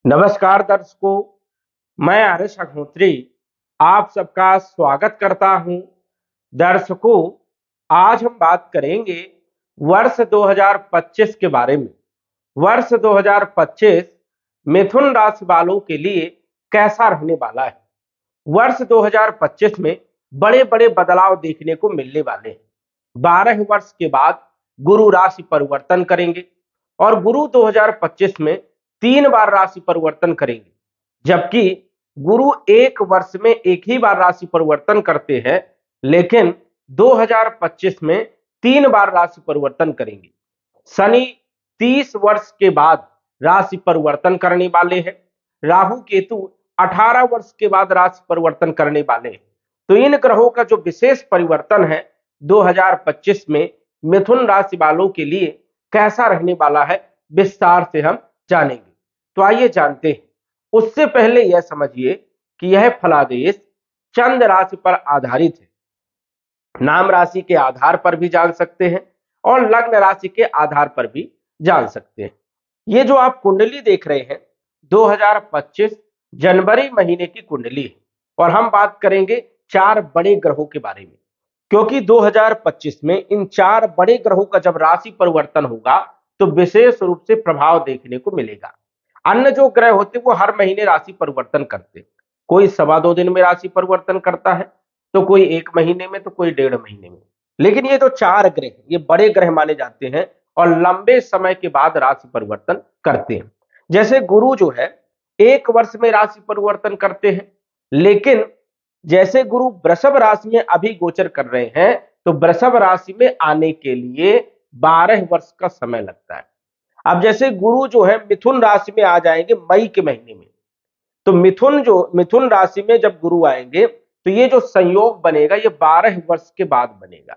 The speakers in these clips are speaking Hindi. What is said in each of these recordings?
नमस्कार दर्शकों, मैं आर्यश अग्निहोत्री आप सबका स्वागत करता हूं। दर्शकों, आज हम बात करेंगे वर्ष 2025 के बारे में। वर्ष 2025 मिथुन राशि वालों के लिए कैसा रहने वाला है। वर्ष 2025 में बड़े बड़े बदलाव देखने को मिलने वाले हैं। 12 वर्ष के बाद गुरु राशि परिवर्तन करेंगे और गुरु 2025 में 3 बार राशि परिवर्तन करेंगे, जबकि गुरु एक वर्ष में एक ही बार राशि परिवर्तन करते हैं, लेकिन 2025 में 3 बार राशि परिवर्तन करेंगे। शनि 30 वर्ष के बाद राशि परिवर्तन करने वाले हैं। राहु केतु 18 वर्ष के बाद राशि परिवर्तन करने वाले हैं। तो इन ग्रहों का जो विशेष परिवर्तन है 2025 में मिथुन राशि वालों के लिए कैसा रहने वाला है, विस्तार से हम जानेंगे। तो आइए जानते हैं। उससे पहले यह समझिए कि यह फलादेश चंद्र राशि पर आधारित है। नाम राशि के आधार पर भी जान सकते हैं और लग्न राशि के आधार पर भी जान सकते हैं। ये जो आप कुंडली देख रहे हैं 2025 जनवरी महीने की कुंडली है और हम बात करेंगे 4 बड़े ग्रहों के बारे में, क्योंकि 2025 में इन 4 बड़े ग्रहों का जब राशि परिवर्तन होगा तो विशेष रूप से प्रभाव देखने को मिलेगा। अन्य जो ग्रह होते वो हर महीने राशि परिवर्तन करते, कोई 2.25 दिन में राशि परिवर्तन करता है, तो कोई 1 महीने में, तो कोई 1.5 महीने में। लेकिन ये जो 4 ग्रह ये बड़े ग्रह माने जाते हैं और लंबे समय के बाद राशि परिवर्तन करते हैं। जैसे गुरु जो है 1 वर्ष में राशि परिवर्तन करते हैं, लेकिन जैसे गुरु वृषभ राशि में अभी गोचर कर रहे हैं तो वृषभ राशि में आने के लिए 12 वर्ष का समय लगता है। अब जैसे गुरु जो है मिथुन राशि में आ जाएंगे मई के महीने में, तो मिथुन राशि में जब गुरु आएंगे तो ये जो संयोग बनेगा ये 12 वर्ष के बाद बनेगा।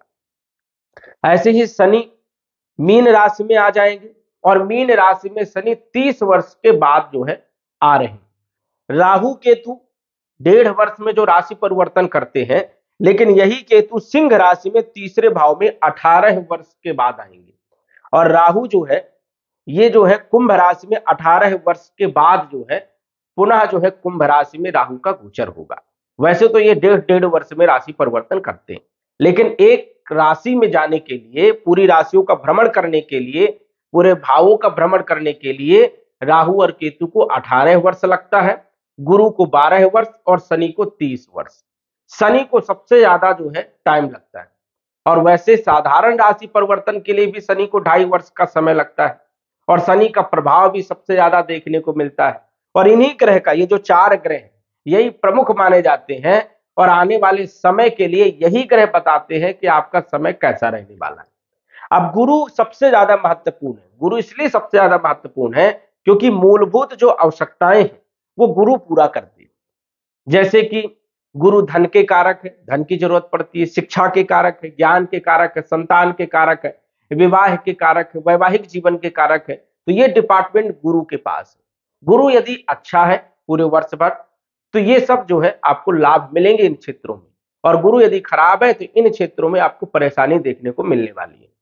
ऐसे ही शनि मीन राशि में आ जाएंगे और मीन राशि में शनि 30 वर्ष के बाद जो है आ रहे हैं। राहु केतु 1.5 वर्ष में जो राशि परिवर्तन करते हैं, लेकिन यही केतु सिंह राशि में तीसरे भाव में 18 वर्ष के बाद आएंगे। और राहु जो है ये जो है कुंभ राशि में 18 वर्ष के बाद जो है पुनः जो है कुंभ राशि में राहु का गोचर होगा। वैसे तो ये 1.5 वर्ष में राशि परिवर्तन करते हैं, लेकिन एक राशि में जाने के लिए, पूरी राशियों का भ्रमण करने के लिए, पूरे भावों का भ्रमण करने के लिए राहु और केतु को 18 वर्ष लगता है, गुरु को 12 वर्ष और शनि को 30 वर्ष। शनि को सबसे ज्यादा जो है टाइम लगता है। और वैसे साधारण राशि परिवर्तन के लिए भी शनि को 2.5 वर्ष का समय लगता है और शनि का प्रभाव भी सबसे ज्यादा देखने को मिलता है। और इन्हीं ग्रह का, ये जो 4 ग्रह हैं यही प्रमुख माने जाते हैं और आने वाले समय के लिए यही ग्रह बताते हैं कि आपका समय कैसा रहने वाला है। अब गुरु सबसे ज्यादा महत्वपूर्ण है। गुरु इसलिए सबसे ज्यादा महत्वपूर्ण है क्योंकि मूलभूत जो आवश्यकताएं हैं वो गुरु पूरा करते हैं। जैसे कि गुरु धन के कारक है, धन की जरूरत पड़ती है, शिक्षा के कारक है, ज्ञान के कारक है, संतान के कारक है, विवाह के कारक है, वैवाहिक जीवन के कारक है। तो ये डिपार्टमेंट गुरु के पास है। गुरु यदि अच्छा है पूरे वर्ष भर तो ये सब जो है आपको लाभ मिलेंगे इन क्षेत्रों में, और गुरु यदि खराब है तो इन क्षेत्रों में आपको परेशानी देखने को मिलने वाली है।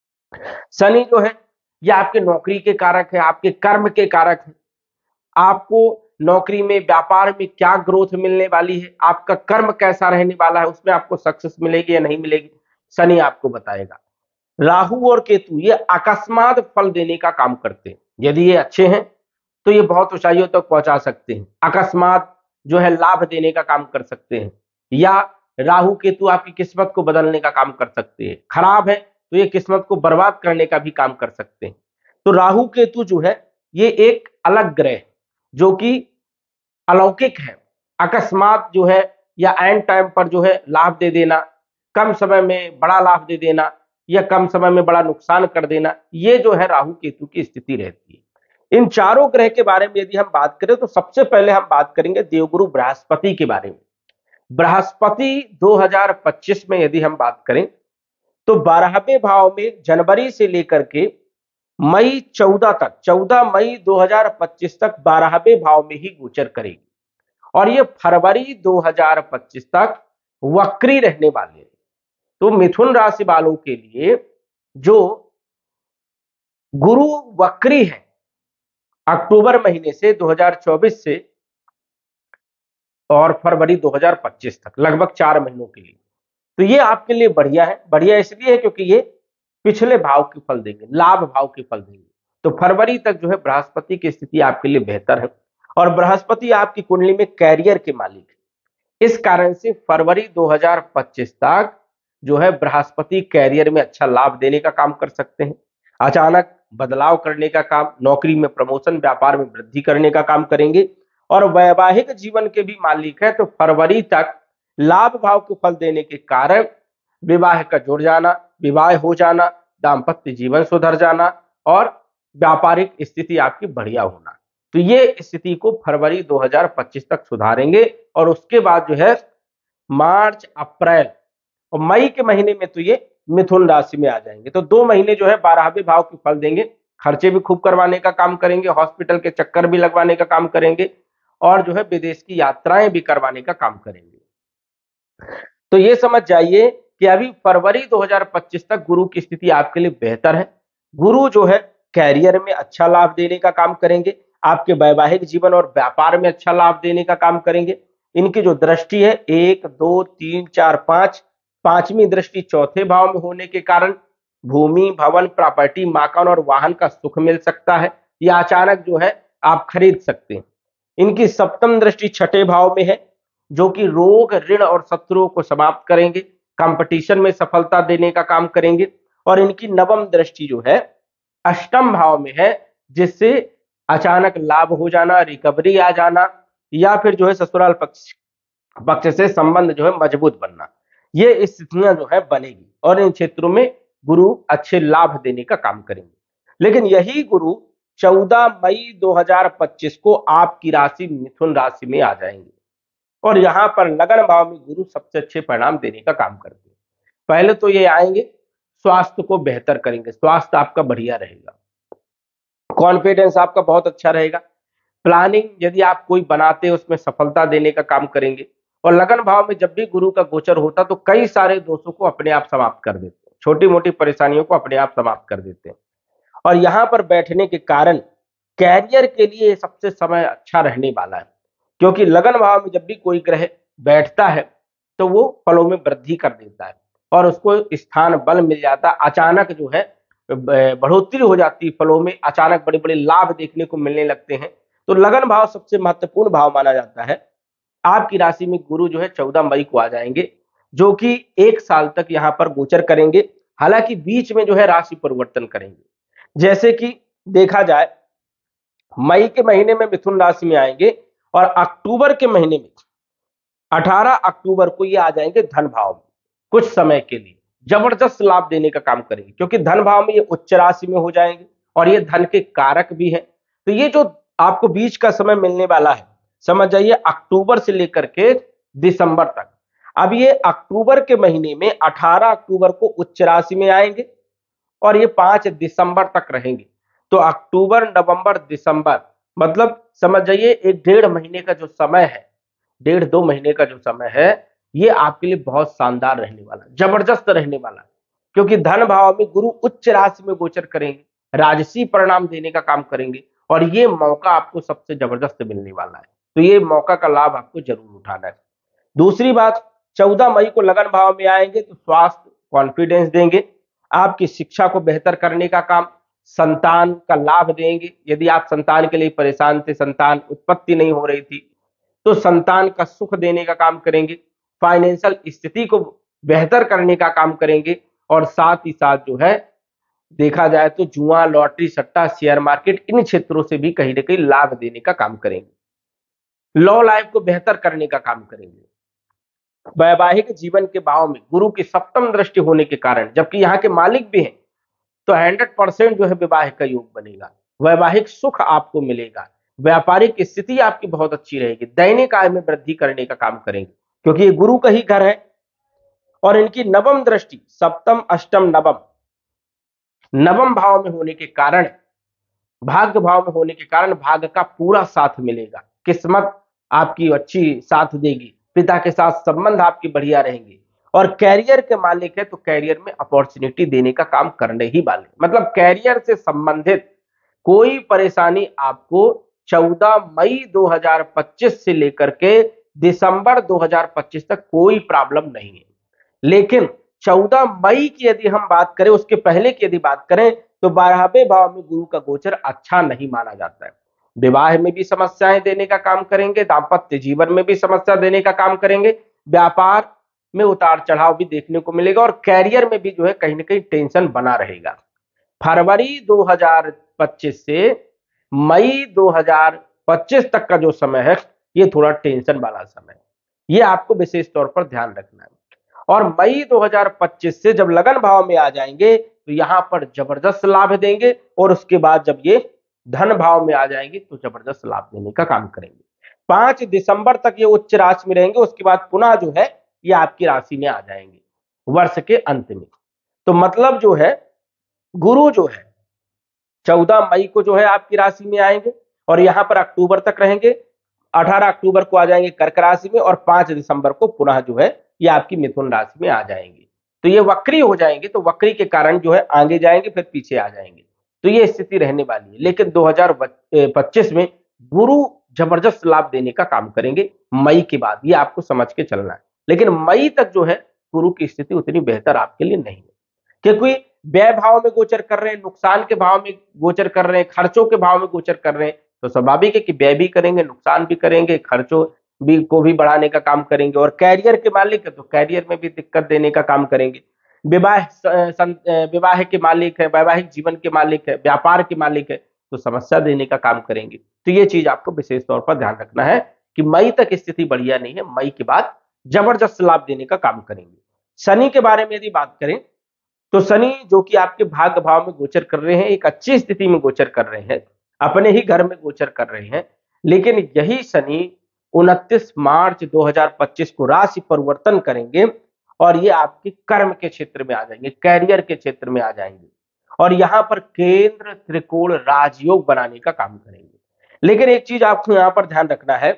शनि जो है ये आपके नौकरी के कारक है, आपके कर्म के कारक है। आपको नौकरी में, व्यापार में क्या ग्रोथ मिलने वाली है, आपका कर्म कैसा रहने वाला है, उसमें आपको सक्सेस मिलेगी या नहीं मिलेगी, शनि आपको बताएगा। राहु और केतु ये अकस्मात फल देने का काम करते हैं। यदि ये अच्छे हैं तो ये बहुत ऊंचाइयों तक पहुंचा सकते हैं, अकस्मात जो है लाभ देने का काम कर सकते हैं, या राहु केतु आपकी किस्मत को बदलने का काम कर सकते हैं। खराब है तो ये किस्मत को बर्बाद करने का भी काम कर सकते हैं। तो राहु केतु जो है ये एक अलग ग्रह है जो कि अलौकिक है। अकस्मात जो है या एंड टाइम पर जो है लाभ दे देना, कम समय में बड़ा लाभ दे देना या कम समय में बड़ा नुकसान कर देना, ये जो है राहु केतु की स्थिति रहती है। इन चारों ग्रह के बारे में यदि हम बात करें तो सबसे पहले हम बात करेंगे देवगुरु बृहस्पति के बारे में। बृहस्पति 2025 में यदि हम बात करें तो 12वें भाव में जनवरी से लेकर के मई 14 तक, 14 मई 2025 तक 12वें भाव में ही गोचर करेगी और ये फरवरी 2025 तक वक्री रहने वाले हैं। तो मिथुन राशि वालों के लिए जो गुरु वक्री है, अक्टूबर महीने से 2024 से और फरवरी 2025 तक, लगभग 4 महीनों के लिए। तो ये आपके लिए बढ़िया है। बढ़िया इसलिए है क्योंकि ये पिछले भाव के फल देंगे, लाभ भाव के फल देंगे। तो फरवरी तक जो है बृहस्पति की स्थिति आपके लिए बेहतर है, और बृहस्पति आपकी कुंडली में कैरियर के मालिक है। इस कारण से फरवरी 2025 तक जो है बृहस्पति कैरियर में अच्छा लाभ देने का काम कर सकते हैं। अचानक बदलाव करने का काम, नौकरी में प्रमोशन, व्यापार में वृद्धि करने का काम करेंगे। और वैवाहिक जीवन के भी मालिक है, तो फरवरी तक लाभ भाव के फल देने के कारण विवाह का जुड़ जाना, विवाह हो जाना, दाम्पत्य जीवन सुधर जाना और व्यापारिक स्थिति आपकी बढ़िया होना। तो ये स्थिति को फरवरी 2025 तक सुधारेंगे। और उसके बाद जो है मार्च, अप्रैल और मई के महीने में तो ये मिथुन राशि में आ जाएंगे। तो 2 महीने जो है 12वें भाव के फल देंगे। खर्चे भी खूब करवाने का काम करेंगे, हॉस्पिटल के चक्कर भी लगवाने का काम करेंगे, और जो है विदेश की यात्राएं भी करवाने का काम करेंगे। तो ये समझ जाइए कि अभी फरवरी 2025 तक गुरु की स्थिति आपके लिए बेहतर है। गुरु जो है कैरियर में अच्छा लाभ देने का काम करेंगे, आपके वैवाहिक जीवन और व्यापार में अच्छा लाभ देने का काम करेंगे। इनकी जो दृष्टि है 1, 2, 3, 4, 5, 5वीं दृष्टि चौथे भाव में होने के कारण भूमि, भवन, प्रॉपर्टी, मकान और वाहन का सुख मिल सकता है, या अचानक जो है आप खरीद सकते हैं। इनकी सप्तम दृष्टि छठे भाव में है, जो कि रोग, ऋण और शत्रुओं को समाप्त करेंगे, कंपटीशन में सफलता देने का काम करेंगे। और इनकी नवम दृष्टि जो है अष्टम भाव में है, जिससे अचानक लाभ हो जाना, रिकवरी आ जाना, या फिर जो है ससुराल पक्ष से संबंध जो है मजबूत बनना, ये स्थितियां जो है बनेगी। और इन क्षेत्रों में गुरु अच्छे लाभ देने का काम करेंगे। लेकिन यही गुरु 14 मई 2025 को आपकी राशि मिथुन राशि में आ जाएंगे, और यहां पर लगन भाव में गुरु सबसे अच्छे परिणाम देने का काम करते हैं। पहले तो ये आएंगे, स्वास्थ्य को बेहतर करेंगे, स्वास्थ्य आपका बढ़िया रहेगा, कॉन्फिडेंस आपका बहुत अच्छा रहेगा, प्लानिंग यदि आप कोई बनाते हैं उसमें सफलता देने का काम करेंगे। और लगन भाव में जब भी गुरु का गोचर होता तो कई सारे दोषों को अपने आप समाप्त कर देते हैं, छोटी मोटी परेशानियों को अपने आप समाप्त कर देते हैं। और यहां पर बैठने के कारण कैरियर के लिए सबसे समय अच्छा रहने वाला है, क्योंकि लगन भाव में जब भी कोई ग्रह बैठता है तो वो फलों में वृद्धि कर देता है, और उसको स्थान बल मिल जाता है, अचानक जो है बढ़ोतरी हो जाती है, फलों में अचानक बड़े बड़े लाभ देखने को मिलने लगते हैं। तो लगन भाव सबसे महत्वपूर्ण भाव माना जाता है। आपकी राशि में गुरु जो है 14 मई को आ जाएंगे, जो कि 1 साल तक यहाँ पर गोचर करेंगे। हालांकि बीच में जो है राशि परिवर्तन करेंगे, जैसे कि देखा जाए मई के महीने में मिथुन राशि में आएंगे, और अक्टूबर के महीने में 18 अक्टूबर को ये आ जाएंगे धन भाव में। कुछ समय के लिए जबरदस्त लाभ देने का काम करेंगे, क्योंकि धन भाव में ये उच्च राशि में हो जाएंगे, और ये धन के कारक भी है। तो ये जो आपको बीच का समय मिलने वाला है, समझ जाइए अक्टूबर से लेकर के दिसंबर तक। अब ये अक्टूबर के महीने में 18 अक्टूबर को उच्च राशि में आएंगे, और ये 5 दिसंबर तक रहेंगे। तो अक्टूबर, नवंबर, दिसंबर, मतलब समझ जाइए 1.5 महीने का जो समय है, 1.5-2 महीने का जो समय है, ये आपके लिए बहुत शानदार रहने वाला, जबरदस्त रहने वाला, क्योंकि धन भाव में गुरु उच्च राशि में गोचर करेंगे, राजसी परिणाम देने का काम करेंगे, और ये मौका आपको सबसे जबरदस्त मिलने वाला है। तो ये मौका का लाभ आपको जरूर उठाना है। दूसरी बात, 14 मई को लगन भाव में आएंगे तो स्वास्थ्य, कॉन्फिडेंस देंगे, आपकी शिक्षा को बेहतर करने का काम, संतान का लाभ देंगे। यदि आप संतान के लिए परेशान थे, संतान उत्पत्ति नहीं हो रही थी, तो संतान का सुख देने का काम करेंगे, फाइनेंशियल स्थिति को बेहतर करने का काम करेंगे, और साथ ही साथ जो है देखा जाए तो जुआ, लॉटरी, सट्टा, शेयर मार्केट, इन क्षेत्रों से भी कहीं ना कहीं लाभ देने का काम करेंगे। लव लाइफ को बेहतर करने का काम करेंगे। वैवाहिक जीवन के भाव में गुरु की सप्तम दृष्टि होने के कारण, जबकि यहाँ के मालिक भी हैं, तो 100% जो है विवाह का योग बनेगा, वैवाहिक सुख आपको मिलेगा, व्यापारिक स्थिति आपकी बहुत अच्छी रहेगी, दैनिक आय में वृद्धि करने का काम करेंगे, क्योंकि ये गुरु का ही घर है। और इनकी नवम दृष्टि सप्तम, अष्टम, नवम, नवम भाव में होने के कारण, भाग्य भाव में होने के कारण भाग्य का पूरा साथ मिलेगा, किस्मत आपकी अच्छी साथ देगी, पिता के साथ संबंध आपकी बढ़िया रहेंगे, और कैरियर के मालिक है तो कैरियर में अपॉर्चुनिटी देने का काम करने ही वाले, मतलब कैरियर से संबंधित कोई परेशानी आपको 14 मई 2025 से लेकर के दिसंबर 2025 तक कोई प्रॉब्लम नहीं है। लेकिन 14 मई की यदि हम बात करें, उसके पहले की यदि बात करें, तो 12वें भाव में गुरु का गोचर अच्छा नहीं माना जाता है। विवाह में भी समस्याएं देने का काम करेंगे, दाम्पत्य जीवन में भी समस्या देने का काम करेंगे, व्यापार में उतार चढ़ाव भी देखने को मिलेगा, और कैरियर में भी जो है कहीं ना कहीं टेंशन बना रहेगा। फरवरी 2025 से मई 2025 तक का जो समय है, ये थोड़ा टेंशन वाला समय है, ये आपको विशेष तौर पर ध्यान रखना है। और मई 2025 से जब लगन भाव में आ जाएंगे तो यहां पर जबरदस्त लाभ देंगे, और उसके बाद जब ये धन भाव में आ जाएंगे तो जबरदस्त लाभ देने का काम करेंगे। 5 दिसंबर तक ये उच्च राशि में रहेंगे, उसके बाद पुनः जो है ये आपकी राशि में आ जाएंगे वर्ष के अंत में। तो मतलब जो है गुरु जो है 14 मई को जो है आपकी राशि में आएंगे, और यहां पर अक्टूबर तक रहेंगे। 18 अक्टूबर को आ जाएंगे कर्क राशि में, और 5 दिसंबर को पुनः जो है ये आपकी मिथुन राशि में आ जाएंगे। तो ये वक्री हो जाएंगे, तो वक्री के कारण जो है आगे जाएंगे फिर पीछे आ जाएंगे, तो ये स्थिति रहने वाली है। लेकिन 2025 में गुरु जबरदस्त लाभ देने का काम करेंगे मई के बाद, ये आपको समझ के चलना है। लेकिन मई तक जो है गुरु की स्थिति उतनी बेहतर आपके लिए नहीं है, क्योंकि व्यय भाव में गोचर कर रहे हैं, नुकसान के भाव में गोचर कर रहे हैं, खर्चों के भाव में गोचर कर रहे हैं, तो स्वाभाविक है कि व्यय भी करेंगे, नुकसान भी करेंगे, खर्चों भी को भी बढ़ाने का काम करेंगे। और कैरियर के मालिक है तो कैरियर में भी दिक्कत देने का काम करेंगे। विवाह के मालिक है, वैवाहिक जीवन के मालिक है, व्यापार के मालिक है, तो समस्या देने का काम करेंगे। तो ये चीज आपको विशेष तौर पर ध्यान रखना है कि मई तक स्थिति बढ़िया नहीं है, मई के बाद जबरदस्त लाभ देने का काम करेंगे। शनि के बारे में यदि बात करें, तो शनि जो कि आपके भाग्य भाव में गोचर कर रहे हैं, एक अच्छी स्थिति में गोचर कर रहे हैं, अपने ही घर में गोचर कर रहे हैं। लेकिन यही शनि 29 मार्च 2025 को राशि परिवर्तन करेंगे, और ये आपके कर्म के क्षेत्र में आ जाएंगे, कैरियर के क्षेत्र में आ जाएंगे, और यहां पर केंद्र त्रिकोण राजयोग बनाने का काम करेंगे। लेकिन एक चीज आपको यहां पर ध्यान रखना है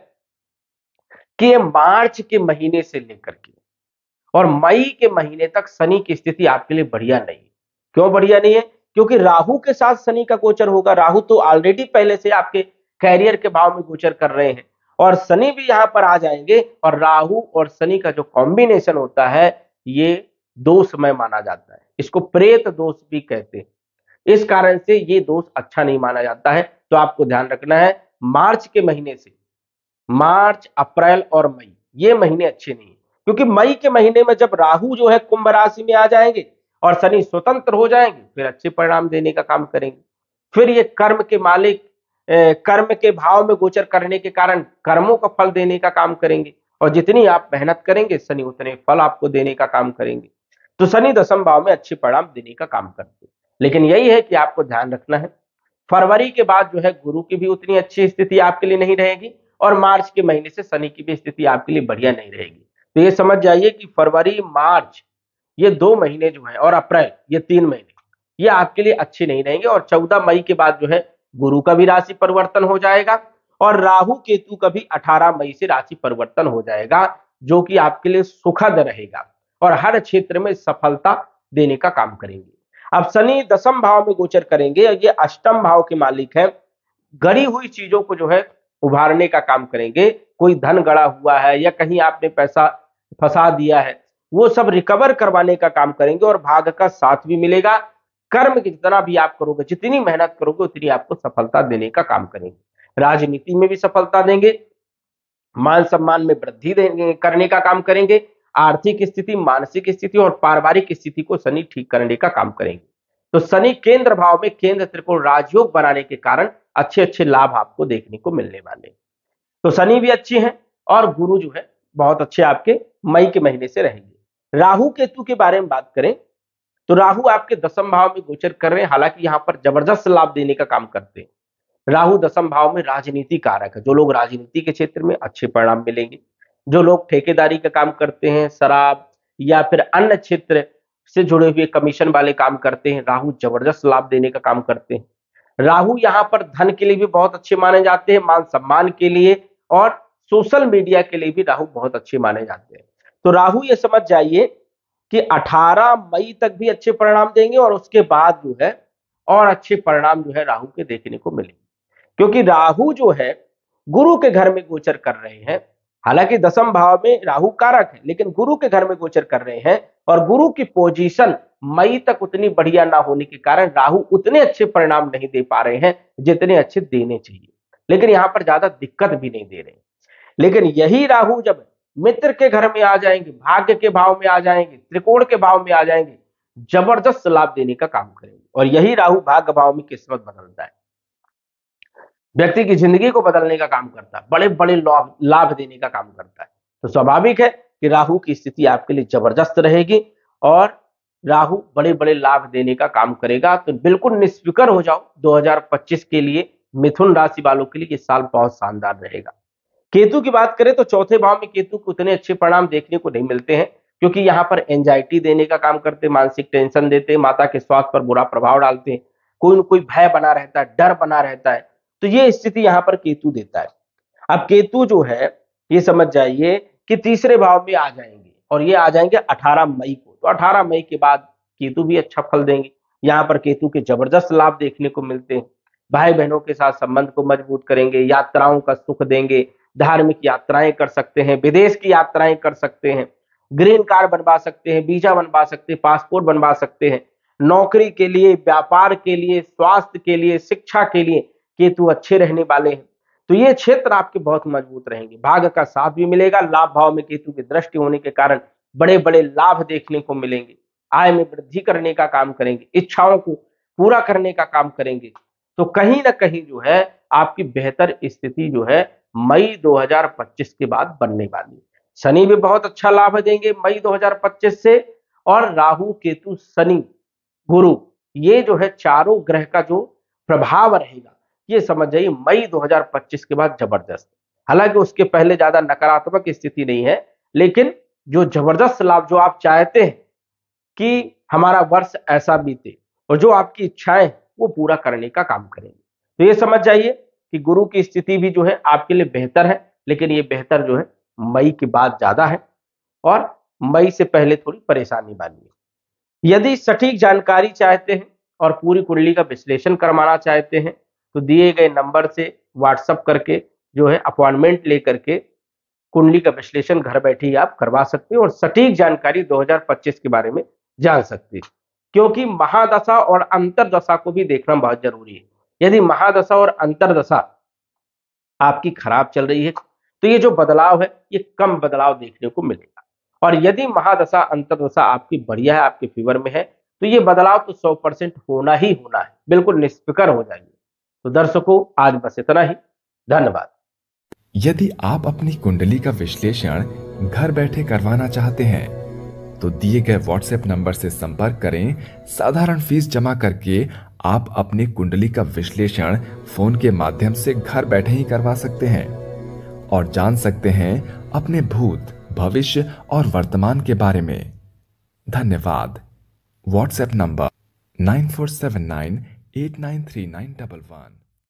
कि ये मार्च के महीने से लेकर के और मई के महीने तक शनि की स्थिति आपके लिए बढ़िया नहीं है। क्यों बढ़िया नहीं है? क्योंकि राहु के साथ शनि का गोचर होगा। राहु तो ऑलरेडी पहले से आपके कैरियर के भाव में गोचर कर रहे हैं, और शनि भी यहां पर आ जाएंगे, और राहु और शनि का जो कॉम्बिनेशन होता है ये दोषमय माना जाता है, इसको प्रेत दोष भी कहते हैं। इस कारण से ये दोष अच्छा नहीं माना जाता है। तो आपको ध्यान रखना है, मार्च के महीने से, मार्च, अप्रैल और मई, ये महीने अच्छे नहीं है। क्योंकि मई के महीने में जब राहु जो है कुंभ राशि में आ जाएंगे और शनि स्वतंत्र हो जाएंगे, फिर अच्छे परिणाम देने का काम करेंगे। फिर ये कर्म के मालिक कर्म के भाव में गोचर करने के कारण कर्मों का फल देने का काम करेंगे, और जितनी आप मेहनत करेंगे शनि उतने फल आपको देने का काम करेंगे। तो शनि दशम भाव में अच्छे परिणाम देने का काम करते हैं। लेकिन यही है कि आपको ध्यान रखना है, फरवरी के बाद जो है गुरु की भी उतनी अच्छी स्थिति आपके लिए नहीं रहेगी, और मार्च के महीने से शनि की भी स्थिति आपके लिए बढ़िया नहीं रहेगी। तो ये समझ जाइए कि फरवरी, मार्च, ये 2 महीने जो है, और अप्रैल, ये 3 महीने, ये आपके लिए अच्छे नहीं रहेंगे। और 14 मई के बाद जो है गुरु का भी राशि परिवर्तन हो जाएगा, और राहु केतु का भी 18 मई से राशि परिवर्तन हो जाएगा, जो कि आपके लिए सुखद रहेगा और हर क्षेत्र में सफलता देने का काम करेंगे। अब शनि दशम भाव में गोचर करेंगे, और ये अष्टम भाव के मालिक है। गड़ी हुई चीजों को जो है उभारने का काम करेंगे। कोई धन गड़ा हुआ है या कहीं आपने पैसा फंसा दिया है, वो सब रिकवर करवाने का काम करेंगे, और भाग्य का साथ भी मिलेगा। कर्म की जितना भी आप करोगे, जितनी मेहनत करोगे, उतनी आपको सफलता देने का काम करेंगे। राजनीति में भी सफलता देंगे, मान सम्मान में वृद्धि करने का काम करेंगे। आर्थिक स्थिति, मानसिक स्थिति और पारिवारिक स्थिति को शनि ठीक करने का काम करेंगे। तो शनि केंद्र भाव में केंद्र त्रिकोण राजयोग बनाने के कारण अच्छे अच्छे लाभ आपको देखने को मिलने वाले। तो शनि भी अच्छे हैं, और गुरु जो है बहुत अच्छे आपके मई के महीने से रहेंगे। राहु केतु के बारे में बात करें, तो राहु आपके दशम भाव में गोचर कर रहे हैं, हालांकि यहां पर जबरदस्त लाभ देने का काम करते हैं। राहु दशम भाव में राजनीति कारक है। जो लोग राजनीति के क्षेत्र में अच्छे परिणाम मिलेंगे, जो लोग ठेकेदारी का काम करते हैं, शराब या फिर अन्य क्षेत्र से जुड़े हुए कमीशन वाले काम करते हैं, राहु जबरदस्त लाभ देने का काम करते हैं। राहु यहाँ पर धन के लिए भी बहुत अच्छे माने जाते हैं, मान सम्मान के लिए और सोशल मीडिया के लिए भी राहु बहुत अच्छे माने जाते हैं। तो राहु ये समझ जाइए कि 18 मई तक भी अच्छे परिणाम देंगे, और उसके बाद जो है और अच्छे परिणाम जो है राहु के देखने को मिलेंगे, क्योंकि राहु जो है गुरु के घर में गोचर कर रहे हैं। हालांकि दसम भाव में राहु कारक है, लेकिन गुरु के घर में गोचर कर रहे हैं और गुरु की पोजीशन मई तक उतनी बढ़िया ना होने के कारण राहु उतने अच्छे परिणाम नहीं दे पा रहे हैं जितने अच्छे देने चाहिए, लेकिन यहां पर ज्यादा दिक्कत भी नहीं दे रहे। लेकिन यही राहु जब मित्र के घर में आ जाएंगे, भाग्य के भाव में आ जाएंगे, त्रिकोण के भाव में आ जाएंगे, जबरदस्त लाभ देने का काम करेंगे। और यही राहु भाग्य भाव में किस्मत बदलता है, व्यक्ति की जिंदगी को बदलने का काम करता है, बड़े बड़े लाभ देने का काम करता है। तो स्वाभाविक है कि राहु की स्थिति आपके लिए जबरदस्त रहेगी और राहु बड़े बड़े लाभ देने का काम करेगा। तो बिल्कुल निष्फिक्र हो जाओ, 2025 के लिए मिथुन राशि वालों के लिए ये साल बहुत शानदार रहेगा। केतु की बात करें तो चौथे भाव में केतु को उतने अच्छे परिणाम देखने को नहीं मिलते हैं, क्योंकि यहाँ पर एंजाइटी देने का काम करते हैं, मानसिक टेंशन देते हैं, माता के स्वास्थ्य पर बुरा प्रभाव डालते हैं, कोई न कोई भय बना रहता है, डर बना रहता है। तो ये स्थिति यहाँ पर केतु देता है। अब केतु जो है ये समझ जाइए कि तीसरे भाव में आ जाएंगे और ये आ जाएंगे 18 मई को। तो 18 मई के बाद केतु भी अच्छा फल देंगे। यहाँ पर केतु के जबरदस्त लाभ देखने को मिलते हैं, भाई बहनों के साथ संबंध को मजबूत करेंगे, यात्राओं का सुख देंगे, धार्मिक यात्राएं कर सकते हैं, विदेश की यात्राएं कर सकते हैं, ग्रीन कार्ड बनवा सकते हैं, वीजा बनवा सकते हैं, पासपोर्ट बनवा सकते हैं, नौकरी के लिए, व्यापार के लिए, स्वास्थ्य के लिए, शिक्षा के लिए केतु अच्छे रहने वाले हैं। तो ये क्षेत्र आपके बहुत मजबूत रहेंगे, भाग्य का साथ भी मिलेगा। लाभ भाव में केतु की दृष्टि होने के कारण बड़े बड़े लाभ देखने को मिलेंगे, आय में वृद्धि करने का काम करेंगे, इच्छाओं को पूरा करने का काम करेंगे। तो कहीं ना कहीं जो है आपकी बेहतर स्थिति जो है मई 2025 के बाद बनने वाली है। शनि भी बहुत अच्छा लाभ देंगे मई 2025 से, और राहु केतु शनि गुरु ये जो है चारों ग्रह का जो प्रभाव रहेगा ये समझ जाइए मई 2025 के बाद जबरदस्त। हालांकि उसके पहले ज्यादा नकारात्मक स्थिति नहीं है, लेकिन जो जबरदस्त लाभ जो आप चाहते हैं कि हमारा वर्ष ऐसा बीते और जो आपकी इच्छाएं वो पूरा करने का काम करेंगे। तो ये समझ जाइए कि गुरु की स्थिति भी जो है आपके लिए बेहतर है, लेकिन ये बेहतर जो है मई के बाद ज्यादा है और मई से पहले थोड़ी परेशानी वाली है। यदि सटीक जानकारी चाहते हैं और पूरी कुंडली का विश्लेषण करवाना चाहते हैं तो दिए गए नंबर से व्हाट्सएप करके जो है अपॉइंटमेंट लेकर के कुंडली का विश्लेषण घर बैठे ही आप करवा सकते हैं और सटीक जानकारी 2025 के बारे में जान सकते हैं। क्योंकि महादशा और अंतरदशा को भी देखना बहुत जरूरी है। यदि महादशा और अंतरदशा आपकी खराब चल रही है तो ये जो बदलाव है ये कम बदलाव देखने को मिलेगा, और यदि महादशा अंतरदशा आपकी बढ़िया है, आपके फेवर में है, तो ये बदलाव तो 100% होना ही होना है। बिल्कुल निष्फिक्र हो जाइए। तो दर्शकों आज बस इतना ही, धन्यवाद। यदि आप अपनी कुंडली का विश्लेषण घर बैठे करवाना चाहते हैं तो दिए गए व्हाट्सएप नंबर से संपर्क करें। साधारण फीस जमा करके आप अपनी कुंडली का विश्लेषण फोन के माध्यम से घर बैठे ही करवा सकते हैं और जान सकते हैं अपने भूत, भविष्य और वर्तमान के बारे में। धन्यवाद। WhatsApp number 9479893911।